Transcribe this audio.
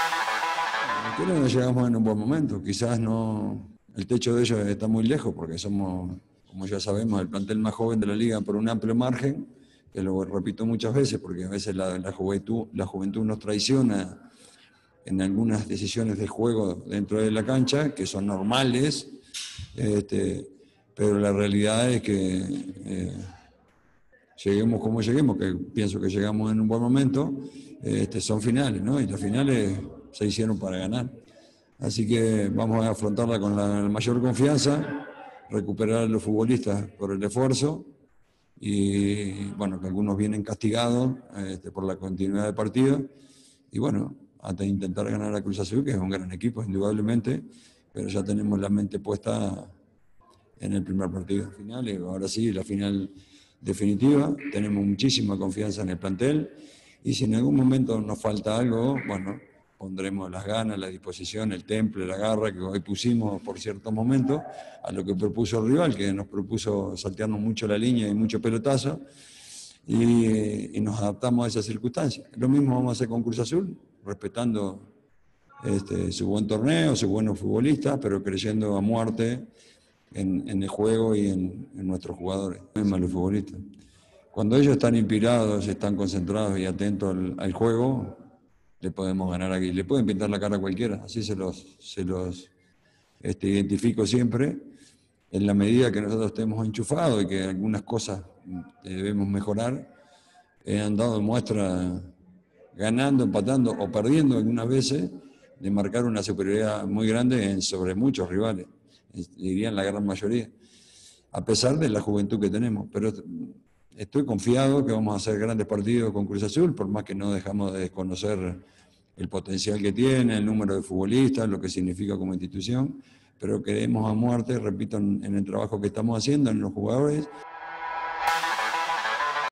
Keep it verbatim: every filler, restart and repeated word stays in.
Creo que llegamos en un buen momento, quizás no, el techo de ellos está muy lejos porque somos, como ya sabemos, el plantel más joven de la liga por un amplio margen, que lo repito muchas veces porque a veces la, la, juventud, la juventud nos traiciona en algunas decisiones de juego dentro de la cancha, que son normales, este, pero la realidad es que eh, lleguemos como lleguemos, que pienso que llegamos en un buen momento, este, son finales, ¿no? Y las finales se hicieron para ganar. Así que vamos a afrontarla con la mayor confianza, recuperar a los futbolistas por el esfuerzo y, bueno, que algunos vienen castigados este, por la continuidad del partido. Y, bueno, hasta intentar ganar a Cruz Azul, que es un gran equipo, indudablemente, pero ya tenemos la mente puesta en el primer partido final. Y ahora sí, la final definitiva. Tenemos muchísima confianza en el plantel y si en algún momento nos falta algo, bueno, pondremos las ganas, la disposición, el temple, la garra que hoy pusimos por ciertos momentos a lo que propuso el rival, que nos propuso saltearnos mucho la línea y mucho pelotazo, y, y nos adaptamos a esas circunstancias. Lo mismo vamos a hacer con Cruz Azul, respetando este, su buen torneo, sus buenos futbolistas, pero creyendo a muerte en, en el juego y en, en nuestros jugadores, no en los futbolistas. Cuando ellos están inspirados, están concentrados y atentos al, al juego, le podemos ganar aquí. Le pueden pintar la cara a cualquiera, así se los, se los este, identifico siempre. En la medida que nosotros estemos enchufados y que algunas cosas debemos mejorar, eh, han dado muestra, ganando, empatando o perdiendo algunas veces, de marcar una superioridad muy grande en, sobre muchos rivales, dirían la gran mayoría, a pesar de la juventud que tenemos. Pero estoy confiado que vamos a hacer grandes partidos con Cruz Azul, por más que no dejamos de desconocer el potencial que tiene, el número de futbolistas, lo que significa como institución, pero creemos a muerte, repito, en, en el trabajo que estamos haciendo, en los jugadores.